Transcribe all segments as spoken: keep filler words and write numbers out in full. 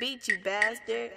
beat, you bastard.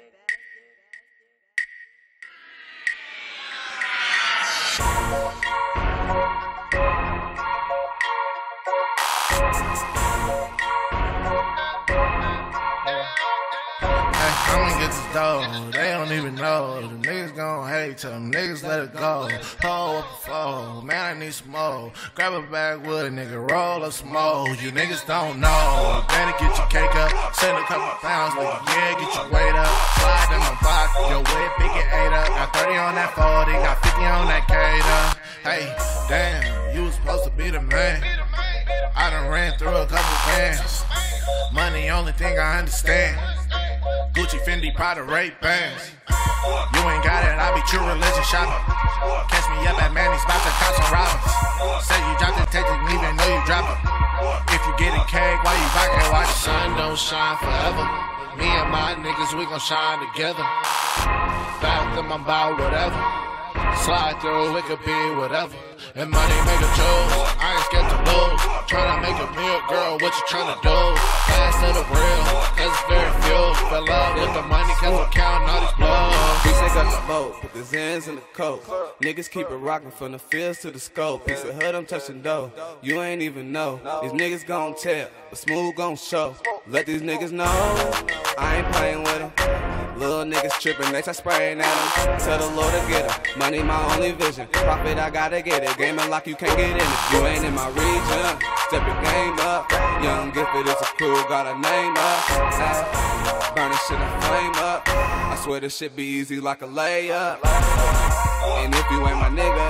I'ma get this dough, they don't even know. The niggas gon' hate, tell them niggas let it go. Hold up a flow, man, I need some more. Grab a bag with a nigga, roll a smoke. You niggas don't know. Better get your cake up, send a couple pounds, nigga, yeah, get your weight up. Slide in my pocket, your whip, pick it eight up. Got thirty on that forty, got fifty on that cater. Hey, damn, you was supposed to be the man. I done ran through a couple bands. Money, only thing I understand. Gucci, Fendi, Prada, Ray-Bans. You ain't got it, I be true religion shopping. Catch me up at Manny's, bout to cop some robbers. Say you dropped the text, didn't even know you drop it. If you getting cake, why you rockin', why the sun don't shine forever? Me and my niggas, we gon' shine together. Back them, I'm about whatever. Slide through, it could be whatever. And money make a choose, I ain't scared to lose. Tryna make a meal, girl, what you tryna do? Fast to the real, cause it's very few. Fell up with the money, cause I'm counting all these blows. Piece they got the boat, put the Zans in the coat. Niggas keep it rockin' from the fields to the scope. Piece of hood, I'm touching dough. You ain't even know. These niggas gon' tell, but Smooth gon' show. Let these niggas know, I ain't playing with them. Little niggas trippin', they start spraying at them. Tell the Lord to get them. Money my only vision. Profit, I gotta get it. Game and lock, you can't get in it. You ain't in my region. Step your game up. Young Gifted is a crew, got a name up. Burn this shit and flame up. I swear this shit be easy like a layup. And if you ain't my nigga,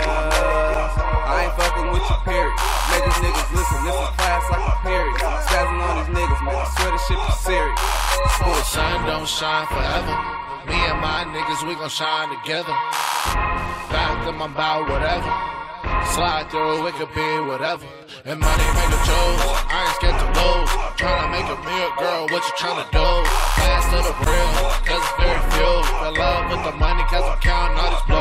I ain't fucking with you, period. Niggas, niggas, listen, this is class like a period. Spazzing on these niggas, man. I swear this shit be serious. The sun don't shine forever. Me and my niggas, we gon' shine together. Back them, I'm about whatever. Slide through, it could be whatever. And money make a choose, I ain't scared to lose. Tryna make a meal, girl, what you tryna do? Fast to the real, cause it's very few. Fell love with the money, cause I'm counting all these blows.